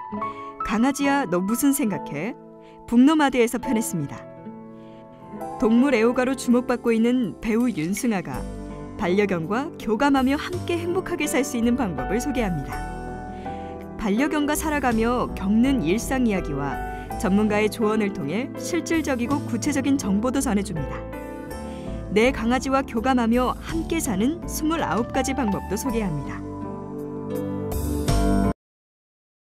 강아지야, 너 무슨 생각해? 북노마드에서 편했습니다. 동물 애호가로 주목받고 있는 배우 윤승아가 반려견과 교감하며 함께 행복하게 살 수 있는 방법을 소개합니다. 반려견과 살아가며 겪는 일상 이야기와 전문가의 조언을 통해 실질적이고 구체적인 정보도 전해줍니다. 내 강아지와 교감하며 함께 사는 29가지 방법도 소개합니다.